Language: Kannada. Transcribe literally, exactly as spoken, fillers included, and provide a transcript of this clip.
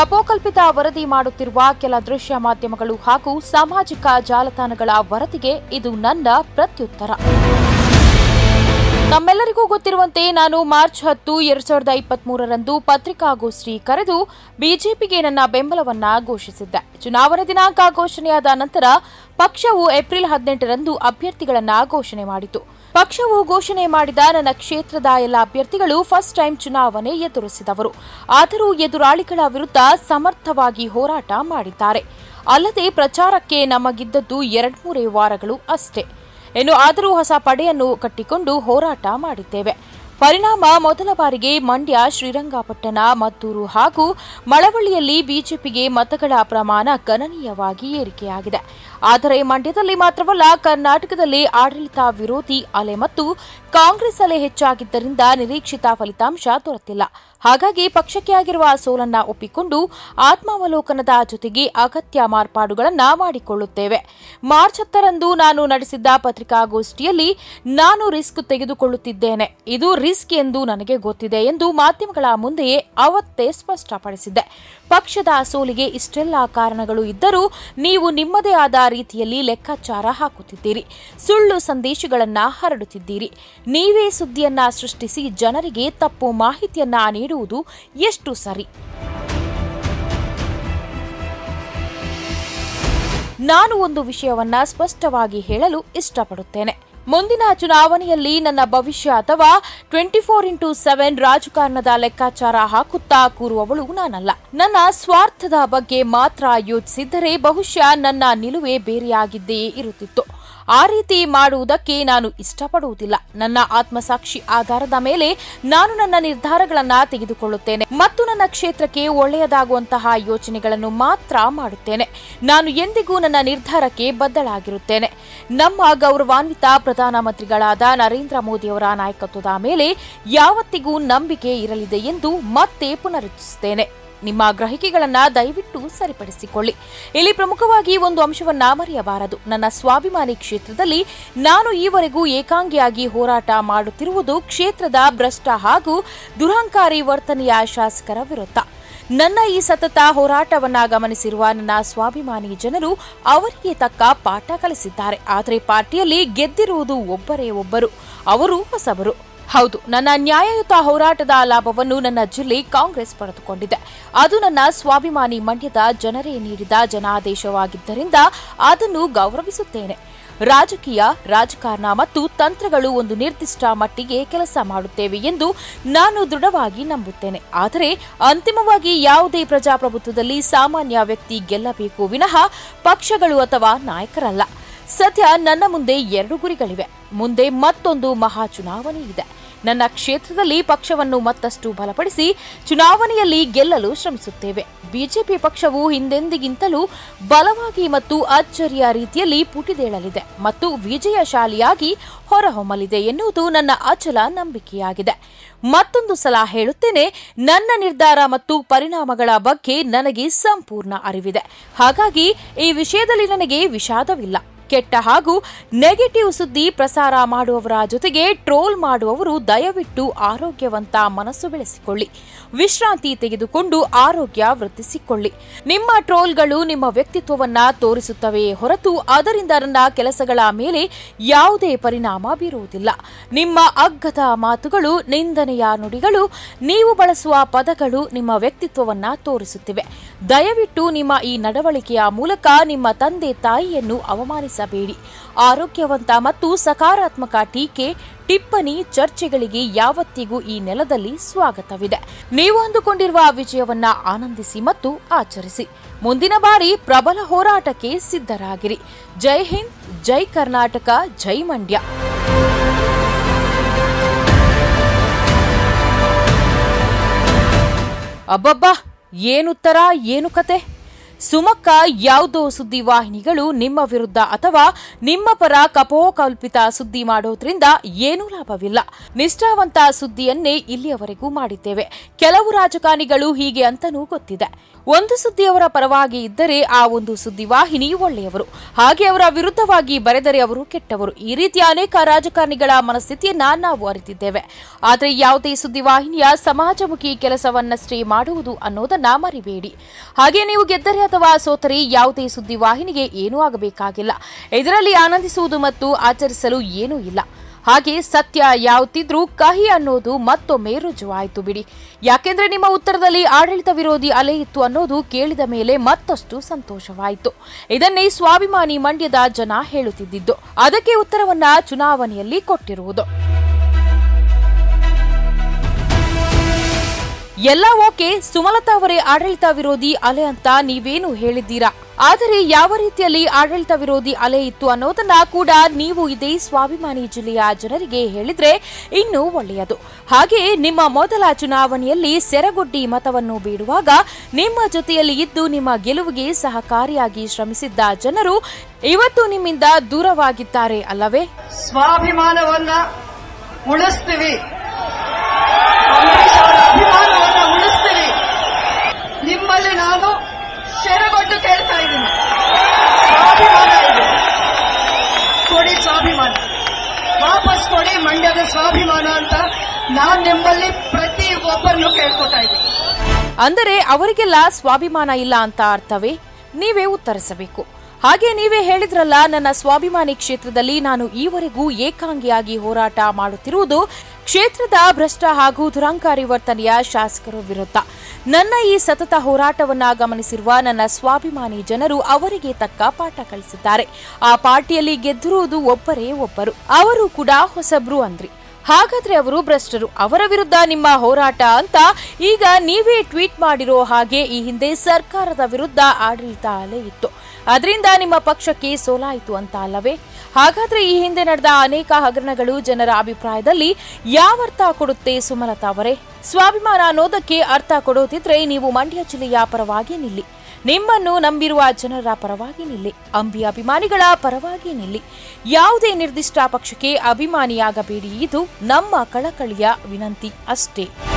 ಕಪೋಕಲ್ಪಿತ ವರದಿ ಮಾಡುತ್ತಿರುವ ಕೆಲ ದೃಶ್ಯ ಮಾಧ್ಯಮಗಳು ಹಾಗೂ ಸಾಮಾಜಿಕ ಜಾಲತಾಣಗಳ ವರದಿಗೆ ಇದು ನನ್ನ ಪ್ರತ್ಯುತ್ತರ. ನಮ್ಮೆಲ್ಲರಿಗೂ ಗೊತ್ತಿರುವಂತೆ ನಾನು ಮಾರ್ಚ್ ಹತ್ತು ಎರಡ್ ಸಾವಿರದ ಇಪ್ಪತ್ತ್ ಮೂರರಂದು ಪತ್ರಿಕಾಗೋಷ್ಠಿ ಕರೆದು ಬಿಜೆಪಿಗೆ ನನ್ನ ಬೆಂಬಲವನ್ನ ಘೋಷಿಸಿದ್ದೆ. ಚುನಾವಣೆ ದಿನಾಂಕ ಘೋಷಣೆಯಾದ ನಂತರ ಪಕ್ಷವು ಏಪ್ರಿಲ್ ಹದಿನೆಂಟರಂದು ಅಭ್ಯರ್ಥಿಗಳನ್ನ ಘೋಷಣೆ ಮಾಡಿತು. ಪಕ್ಷವು ಘೋಷಣೆ ಮಾಡಿದ ನನ್ನ ಕ್ಷೇತ್ರದ ಎಲ್ಲ ಅಭ್ಯರ್ಥಿಗಳು ಫಸ್ಟ್ ಟೈಮ್ ಚುನಾವಣೆ ಎದುರಿಸಿದವರು. ಆದರೂ ಎದುರಾಳಿಗಳ ವಿರುದ್ಧ ಸಮರ್ಥವಾಗಿ ಹೋರಾಟ ಮಾಡಿದ್ದಾರೆ. ಅಲ್ಲದೆ ಪ್ರಚಾರಕ್ಕೆ ನಮಗಿದ್ದದ್ದು ಎರಡು ಮೂರೇ ವಾರಗಳು ಅಷ್ಟೇ. ಇನ್ನು ಆದರೂ ಹೊಸ ಪಡೆಯನ್ನು ಕಟ್ಟಿಕೊಂಡು ಹೋರಾಟ ಮಾಡಿದ್ದೇವೆ. ಪರಿಣಾಮ ಮೊದಲ ಬಾರಿಗೆ ಮಂಡ್ಯ, ಶ್ರೀರಂಗಪಟ್ಟಣ, ಮದ್ದೂರು ಹಾಗೂ ಮಳವಳ್ಳಿಯಲ್ಲಿ ಬಿಜೆಪಿಗೆ ಮತಗಳ ಪ್ರಮಾಣ ಗಣನೀಯವಾಗಿ ಏರಿಕೆಯಾಗಿದೆ. ಆದರೆ ಮಂಡ್ಯದಲ್ಲಿ ಮಾತ್ರವಲ್ಲ, ಕರ್ನಾಟಕದಲ್ಲಿ ಆಡಳಿತ ವಿರೋಧಿ ಅಲೆ ಮತ್ತು ಕಾಂಗ್ರೆಸ್ ಅಲೆ ಹೆಚ್ಚಾಗಿದ್ದರಿಂದ ನಿರೀಕ್ಷಿತ ಫಲಿತಾಂಶ ದೊರೆತಿಲ್ಲ. ಹಾಗಾಗಿ ಪಕ್ಷಕ್ಕೆ ಆಗಿರುವ ಸೋಲನ್ನ ಒಪ್ಪಿಕೊಂಡು ಆತ್ಮಾವಲೋಕನದ ಜೊತೆಗೆ ಅಗತ್ಯ ಮಾರ್ಪಾಡುಗಳನ್ನು ಮಾಡಿಕೊಳ್ಳುತ್ತೇವೆ. ಮಾರ್ಚ್ ಹತ್ತರಂದು ನಾನು ನಡೆಸಿದ್ದ ಪತ್ರಿಕಾಗೋಷ್ಠಿಯಲ್ಲಿ ನಾನು ರಿಸ್ಕ್ ತೆಗೆದುಕೊಳ್ಳುತ್ತಿದ್ದೇನೆ, ಇದು ರಿಸ್ಕ್ ಎಂದು ನನಗೆ ಗೊತ್ತಿದೆ ಎಂದು ಮಾಧ್ಯಮಗಳ ಮುಂದೆಯೇ ಅವತ್ತೇ ಸ್ಪಷ್ಟಪಡಿಸಿದ್ದೆ. ಪಕ್ಷದ ಸೋಲಿಗೆ ಇಷ್ಟೆಲ್ಲ ಕಾರಣಗಳು ಇದ್ದರೂ ನೀವು ನಿಮ್ಮದೇ ಆದ ರೀತಿಯಲ್ಲಿ ಲೆಕ್ಕಾಚಾರ ಹಾಕುತ್ತಿದ್ದೀರಿ, ಸುಳ್ಳು ಸಂದೇಶಗಳನ್ನ ಹರಡುತ್ತಿದ್ದೀರಿ. ನೀವೇ ಸುದ್ದಿಯನ್ನ ಸೃಷ್ಟಿಸಿ ಜನರಿಗೆ ತಪ್ಪು ಮಾಹಿತಿಯನ್ನ ನೀಡುವುದು ಎಷ್ಟು ಸರಿ? ನಾನು ಒಂದು ವಿಷಯವನ್ನ ಸ್ಪಷ್ಟವಾಗಿ ಹೇಳಲು ಇಷ್ಟಪಡುತ್ತೇನೆ. ಮುಂದಿನ ಚುನಾವಣೆಯಲ್ಲಿ ನನ್ನ ಭವಿಷ್ಯ ಅಥವಾ ಟ್ವೆಂಟಿ ಫೋರ್ ಇಂಟು ಸೆವೆನ್ ರಾಜಕಾರಣದ ಲೆಕ್ಕಾಚಾರ ಹಾಕುತ್ತಾ ಕೂರುವವಳು ನಾನಲ್ಲ. ನನ್ನ ಸ್ವಾರ್ಥದ ಬಗ್ಗೆ ಮಾತ್ರ ಯೋಚಿಸಿದ್ದರೆ ಬಹುಶಃ ನನ್ನ ನಿಲುವೇ ಬೇರೆಯಾಗಿದ್ದೇ ಇರುತ್ತಿತ್ತು. ಆ ರೀತಿ ಮಾಡುವುದಕ್ಕೆ ನಾನು ಇಷ್ಟಪಡುವುದಿಲ್ಲ. ನನ್ನ ಆತ್ಮಸಾಕ್ಷಿ ಆಧಾರದ ಮೇಲೆ ನಾನು ನನ್ನ ನಿರ್ಧಾರಗಳನ್ನು ತೆಗೆದುಕೊಳ್ಳುತ್ತೇನೆ ಮತ್ತು ನನ್ನ ಕ್ಷೇತ್ರಕ್ಕೆ ಒಳ್ಳೆಯದಾಗುವಂತಹ ಯೋಚನೆಗಳನ್ನು ಮಾತ್ರ ಮಾಡುತ್ತೇನೆ. ನಾನು ಎಂದಿಗೂ ನನ್ನ ನಿರ್ಧಾರಕ್ಕೆ ಬದ್ಧಳಾಗಿರುತ್ತೇನೆ. ನಮ್ಮ ಗೌರವಾನ್ವಿತ ಪ್ರಧಾನಮಂತ್ರಿಗಳಾದ ನರೇಂದ್ರ ಮೋದಿಯವರ ನಾಯಕತ್ವದ ಮೇಲೆ ಯಾವತ್ತಿಗೂ ನಂಬಿಕೆ ಇರಲಿದೆ ಎಂದು ಮತ್ತೆ ಪುನರುಚ್ಚರಿಸುತ್ತೇನೆ. ನಿಮ್ಮ ಗ್ರಹಿಕೆಗಳನ್ನ ದಯವಿಟ್ಟು ಸರಿಪಡಿಸಿಕೊಳ್ಳಿ. ಇಲ್ಲಿ ಪ್ರಮುಖವಾಗಿ ಒಂದು ಅಂಶವನ್ನ ಮರೆಯಬಾರದು. ನನ್ನ ಸ್ವಾಭಿಮಾನಿ ಕ್ಷೇತ್ರದಲ್ಲಿ ನಾನು ಈವರೆಗೂ ಏಕಾಂಗಿಯಾಗಿ ಹೋರಾಟ ಮಾಡುತ್ತಿರುವುದು ಕ್ಷೇತ್ರದ ಭ್ರಷ್ಟ ಹಾಗೂ ದುರಹಂಕಾರಿ ವರ್ತನೆಯ ಶಾಸಕರ ವಿರುದ್ಧ. ನನ್ನ ಈ ಸತತ ಹೋರಾಟವನ್ನ ಗಮನಿಸಿರುವ ನನ್ನ ಸ್ವಾಭಿಮಾನಿ ಜನರು ಅವರಿಗೆ ತಕ್ಕ ಪಾಠ ಕಲಿಸಿದ್ದಾರೆ. ಆದರೆ ಪಾರ್ಟಿಯಲ್ಲಿ ಗೆದ್ದಿರುವುದು ಒಬ್ಬರೇ ಒಬ್ಬರು, ಅವರು ಹೊಸಬರು. ಹೌದು, ನನ್ನ ನ್ಯಾಯಯುತ ಹೋರಾಟದ ಲಾಭವನ್ನು ನನ್ನ ಜಿಲ್ಲೆ ಕಾಂಗ್ರೆಸ್ ಪಡೆದುಕೊಂಡಿದೆ. ಅದು ನನ್ನ ಸ್ವಾಭಿಮಾನಿ ಮಂಡ್ಯದ ಜನರೇ ನೀಡಿದ ಜನಾದೇಶವಾಗಿದ್ದರಿಂದ ಅದನ್ನು ಗೌರವಿಸುತ್ತೇನೆ. ರಾಜಕೀಯ, ರಾಜಕಾರಣ ಮತ್ತು ತಂತ್ರಗಳು ಒಂದು ನಿರ್ದಿಷ್ಟ ಮಟ್ಟಿಗೆ ಕೆಲಸ ಮಾಡುತ್ತೇವೆ ಎಂದು ನಾನು ದೃಢವಾಗಿ ನಂಬುತ್ತೇನೆ. ಆದರೆ ಅಂತಿಮವಾಗಿ ಯಾವುದೇ ಪ್ರಜಾಪ್ರಭುತ್ವದಲ್ಲಿ ಸಾಮಾನ್ಯ ವ್ಯಕ್ತಿ ಗೆಲ್ಲಬೇಕು ವಿನಃ ಪಕ್ಷಗಳು ಅಥವಾ ನಾಯಕರಲ್ಲ. ಸದ್ಯ ನನ್ನ ಮುಂದೆ ಎರಡು ಗುರಿಗಳಿವೆ. ಮುಂದೆ ಮತ್ತೊಂದು ಮಹಾ ಚುನಾವಣೆ ಇದೆ. ನನ್ನ ಕ್ಷೇತ್ರದಲ್ಲಿ ಪಕ್ಷವನ್ನು ಮತ್ತಷ್ಟು ಬಲಪಡಿಸಿ ಚುನಾವಣೆಯಲ್ಲಿ ಗೆಲ್ಲಲು ಶ್ರಮಿಸುತ್ತೇವೆ. ಬಿಜೆಪಿ ಪಕ್ಷವು ಹಿಂದೆಂದಿಗಿಂತಲೂ ಬಲವಾಗಿ ಮತ್ತು ಅಚ್ಚರಿಯ ರೀತಿಯಲ್ಲಿ ಪುಟಿದೇಳಲಿದೆ ಮತ್ತು ವಿಜಯಶಾಲಿಯಾಗಿ ಹೊರಹೊಮ್ಮಲಿದೆ ಎನ್ನುವುದು ನನ್ನ ಅಚಲ ನಂಬಿಕೆಯಾಗಿದೆ. ಮತ್ತೊಂದು ಸಲ ಹೇಳುತ್ತೇನೆ, ನನ್ನ ನಿರ್ಧಾರ ಮತ್ತು ಪರಿಣಾಮಗಳ ಬಗ್ಗೆ ನನಗೆ ಸಂಪೂರ್ಣ ಅರಿವಿದೆ. ಹಾಗಾಗಿ ಈ ವಿಷಯದಲ್ಲಿ ನನಗೆ ವಿಷಾದವಿಲ್ಲ. ಕೆಟ್ಟ ಹಾಗೂ ನೆಗೆಟಿವ್ ಸುದ್ದಿ ಪ್ರಸಾರ ಮಾಡುವವರ ಜೊತೆಗೆ ಟ್ರೋಲ್ ಮಾಡುವವರು ದಯವಿಟ್ಟು ಆರೋಗ್ಯವಂತ ಮನಸ್ಸು ಬೆಳೆಸಿಕೊಳ್ಳಿ. ವಿಶ್ರಾಂತಿ ತೆಗೆದುಕೊಂಡು ಆರೋಗ್ಯ ವೃದ್ಧಿಸಿಕೊಳ್ಳಿ. ನಿಮ್ಮ ಟ್ರೋಲ್ಗಳು ನಿಮ್ಮ ವ್ಯಕ್ತಿತ್ವವನ್ನ ತೋರಿಸುತ್ತವೆಯೇ ಹೊರತು ಅದರಿಂದ ನನ್ನ ಕೆಲಸಗಳ ಮೇಲೆ ಯಾವುದೇ ಪರಿಣಾಮ ಬೀರುವುದಿಲ್ಲ. ನಿಮ್ಮ ಅಗ್ಗದ ಮಾತುಗಳು, ನಿಂದನೆಯ ನುಡಿಗಳು, ನೀವು ಬಳಸುವ ಪದಗಳು ನಿಮ್ಮ ವ್ಯಕ್ತಿತ್ವವನ್ನ ತೋರಿಸುತ್ತಿವೆ. ದಯವಿಟ್ಟು ನಿಮ್ಮ ಈ ನಡವಳಿಕೆಯ ಮೂಲಕ ನಿಮ್ಮ ತಂದೆ ತಾಯಿಯನ್ನು ಅವಮಾನಿಸಬೇಡಿ. ಆರೋಗ್ಯವಂತ ಮತ್ತು ಸಕಾರಾತ್ಮಕ ಟೀಕೆ, ಟಿಪ್ಪಣಿ, ಚರ್ಚೆಗಳಿಗೆ ಯಾವತ್ತಿಗೂ ಈ ನೆಲದಲ್ಲಿ ಸ್ವಾಗತವಿದೆ. ನೀವು ಅಂದುಕೊಂಡಿರುವ ವಿಜಯವನ್ನ ಆನಂದಿಸಿ ಮತ್ತು ಆಚರಿಸಿ. ಮುಂದಿನ ಬಾರಿ ಪ್ರಬಲ ಹೋರಾಟಕ್ಕೆ ಸಿದ್ಧರಾಗಿರಿ. ಜೈ ಹಿಂದ್, ಜೈ ಕರ್ನಾಟಕ, ಜೈ ಮಂಡ್ಯ. ಅಬ್ಬಬ್ಬಾ, ಏನುತ್ತರ, ಏನು ಕತೆ? ಸುಮಕ್ಕ ಯಾವುದೋ ಸುದ್ದಿವಾಹಿನಿಗಳು ನಿಮ್ಮ ವಿರುದ್ಧ ಅಥವಾ ನಿಮ್ಮ ಪರ ಕಪೋಕಲ್ಪಿತ ಸುದ್ದಿ ಮಾಡೋದ್ರಿಂದ ಏನೂ ಲಾಭವಿಲ್ಲ. ನಿಷ್ಠಾವಂತ ಸುದ್ದಿಯನ್ನೇ ಇಲ್ಲಿಯವರೆಗೂ ಮಾಡಿದ್ದೇವೆ. ಕೆಲವು ರಾಜಕಾರಣಿಗಳು ಹೀಗೆ ಅಂತನೂ ಗೊತ್ತಿದೆ. ಒಂದು ಸುದ್ದಿ ಅವರ ಪರವಾಗಿ ಇದ್ದರೆ ಆ ಒಂದು ಸುದ್ದಿವಾಹಿನಿ ಒಳ್ಳೆಯವರು, ಹಾಗೆ ಅವರ ವಿರುದ್ಧವಾಗಿ ಬರೆದರೆ ಅವರು ಕೆಟ್ಟವರು. ಈ ರೀತಿಯ ಅನೇಕ ರಾಜಕಾರಣಿಗಳ ಮನಸ್ಥಿತಿಯನ್ನ ನಾವು ಅರಿತಿದ್ದೇವೆ. ಆದರೆ ಯಾವುದೇ ಸುದ್ದಿವಾಹಿನಿಯ ಸಮಾಜಮುಖಿ ಕೆಲಸವನ್ನಷ್ಟೇ ಮಾಡುವುದು ಅನ್ನೋದನ್ನ ಮರಿಬೇಡಿ. ಹಾಗೆ ನೀವು ಗೆದ್ದರೆ ಅಥವಾ ಸೋತರೆ ಯಾವುದೇ ಸುದ್ದಿವಾಹಿನಿಗೆ ಏನೂ ಆಗಬೇಕಾಗಿಲ್ಲ. ಇದರಲ್ಲಿ ಆನಂದಿಸುವುದು ಮತ್ತು ಆಚರಿಸಲು ಏನೂ ಇಲ್ಲ. ಹಾಗೆ ಸತ್ಯ ಯಾವುದಿದ್ರೂ ಕಹಿ ಅನ್ನೋದು ಮತ್ತೊಮ್ಮೆ ರುಜುವಾಯಿತು ಬಿಡಿ. ಯಾಕೆಂದ್ರೆ ನಿಮ್ಮ ಉತ್ತರದಲ್ಲಿ ಆಡಳಿತ ವಿರೋಧಿ ಅಲೆ ಇತ್ತು ಅನ್ನೋದು ಕೇಳಿದ ಮೇಲೆ ಮತ್ತಷ್ಟು ಸಂತೋಷವಾಯಿತು. ಇದನ್ನೇ ಸ್ವಾಭಿಮಾನಿ ಮಂಡ್ಯದ ಜನ ಹೇಳುತ್ತಿದ್ದಿದ್ದು. ಅದಕ್ಕೆ ಉತ್ತರವನ್ನ ಚುನಾವಣೆಯಲ್ಲಿ ಕೊಟ್ಟಿರುವುದು. ಎಲ್ಲ ಓಕೆ, ಸುಮಲತಾ ಅವರೇ ಆಡಳಿತ ವಿರೋಧಿ ಅಲೆ ಅಂತ ನೀವೇನು ಹೇಳಿದ್ದೀರಾ, ಆದರೆ ಯಾವ ರೀತಿಯಲ್ಲಿ ಆಡಳಿತ ವಿರೋಧಿ ಅಲೆ ಇತ್ತು ಅನ್ನೋದನ್ನ ಕೂಡ ನೀವು ಇದೇ ಸ್ವಾಭಿಮಾನಿ ಜಿಲ್ಲೆಯ ಜನರಿಗೆ ಹೇಳಿದ್ರೆ ಇನ್ನೂ ಒಳ್ಳೆಯದು. ಹಾಗೆ ನಿಮ್ಮ ಮೊದಲ ಚುನಾವಣೆಯಲ್ಲಿ ಸೆರಗೊಡ್ಡಿ ಮತವನ್ನು ಬೇಡುವಾಗ ನಿಮ್ಮ ಜೊತೆಯಲ್ಲಿ ಇದ್ದು ನಿಮ್ಮ ಗೆಲುವಿಗೆ ಸಹಕಾರಿಯಾಗಿ ಶ್ರಮಿಸಿದ್ದ ಜನರು ಇವತ್ತು ನಿಮ್ಮಿಂದ ದೂರವಾಗಿದ್ದಾರೆ ಅಲ್ಲವೇ? ಸ್ವಾಭಿಮಾನವನ್ನ ಉಳಿಸ್ತೀವಿ, ಅಭಿಮಾನವನ್ನ ಉಳಿಸ್ತೀವಿ. ನಿಮ್ಮಲ್ಲಿ ನಾನು ಸೆರಗೊಟ್ಟು ಕೇಳ್ತಾ ಇದ್ದೀನಿ, ಸ್ವಾಭಿಮಾನ ಇದೆ, ಕೊಡಿ ಸ್ವಾಭಿಮಾನ, ವಾಪಸ್ ಕೊಡಿ ಮಂಡ್ಯದ ಸ್ವಾಭಿಮಾನ ಅಂತ ನಾನು ನಿಮ್ಮಲ್ಲಿ ಪ್ರತಿ ಒಬ್ಬರನ್ನು ಕೇಳ್ಕೊತಾ ಇದ್ದೀನಿ. ಅಂದರೆ ಅವರಿಗೆಲ್ಲ ಸ್ವಾಭಿಮಾನ ಇಲ್ಲ ಅಂತ ಅರ್ಥವೇ? ನೀವೇ ಉತ್ತರಿಸಬೇಕು. ಹಾಗೆ ನೀವೇ ಹೇಳಿದ್ರಲ್ಲ, ನನ್ನ ಸ್ವಾಭಿಮಾನಿ ಕ್ಷೇತ್ರದಲ್ಲಿ ನಾನು ಈವರೆಗೂ ಏಕಾಂಗಿಯಾಗಿ ಹೋರಾಟ ಮಾಡುತ್ತಿರುವುದು ಕ್ಷೇತ್ರದ ಭ್ರಷ್ಟ ಹಾಗೂ ದುರಂಕಾರಿ ವರ್ತನೆಯ ಶಾಸಕರ ವಿರುದ್ಧ. ನನ್ನ ಈ ಸತತ ಹೋರಾಟವನ್ನ ಗಮನಿಸಿರುವ ನನ್ನ ಸ್ವಾಭಿಮಾನಿ ಜನರು ಅವರಿಗೆ ತಕ್ಕ ಪಾಠ ಕಲಿಸಿದ್ದಾರೆ. ಆ ಪಾರ್ಟಿಯಲ್ಲಿ ಗೆದ್ದಿರುವುದು ಒಬ್ಬರೇ ಒಬ್ಬರು, ಅವರು ಕೂಡ ಹೊಸಬ್ರು ಅಂದ್ರಿ. ಹಾಗಾದ್ರೆ ಅವರು ಭ್ರಷ್ಟರು, ಅವರ ವಿರುದ್ಧ ನಿಮ್ಮ ಹೋರಾಟ ಅಂತ ಈಗ ನೀವೇ ಟ್ವೀಟ್ ಮಾಡಿರೋ ಹಾಗೆ ಈ ಹಿಂದೆ ಸರ್ಕಾರದ ವಿರುದ್ಧ ಆಡಳಿತ ಅಲೆ ಇತ್ತು, ಅದರಿಂದ ನಿಮ್ಮ ಪಕ್ಷಕ್ಕೆ ಸೋಲಾಯಿತು ಅಂತ ಅಲ್ಲವೇ? ಹಾಗಾದ್ರೆ ಈ ಹಿಂದೆ ನಡೆದ ಅನೇಕ ಹಗರಣಗಳು ಜನರ ಅಭಿಪ್ರಾಯದಲ್ಲಿ ಯಾವ ಅರ್ಥ ಕೊಡುತ್ತೆ ಸುಮಲತಾ ಅವರೇ? ಸ್ವಾಭಿಮಾನ ಅನ್ನೋದಕ್ಕೆ ಅರ್ಥ ಕೊಡೋದಿದ್ರೆ ನೀವು ಮಂಡ್ಯ ಜಿಲ್ಲೆಯ ಪರವಾಗಿ ನಿಲ್ಲಿ, ನಿಮ್ಮನ್ನು ನಂಬಿರುವ ಜನರ ಪರವಾಗಿ ನಿಲ್ಲಿ, ಅಂಬಿ ಅಭಿಮಾನಿಗಳ ಪರವಾಗಿ ನಿಲ್ಲಿ. ಯಾವುದೇ ನಿರ್ದಿಷ್ಟ ಪಕ್ಷಕ್ಕೆ ಅಭಿಮಾನಿಯಾಗಬೇಡಿ, ಇದು ನಮ್ಮ ಕಳಕಳಿಯ ವಿನಂತಿ ಅಷ್ಟೇ.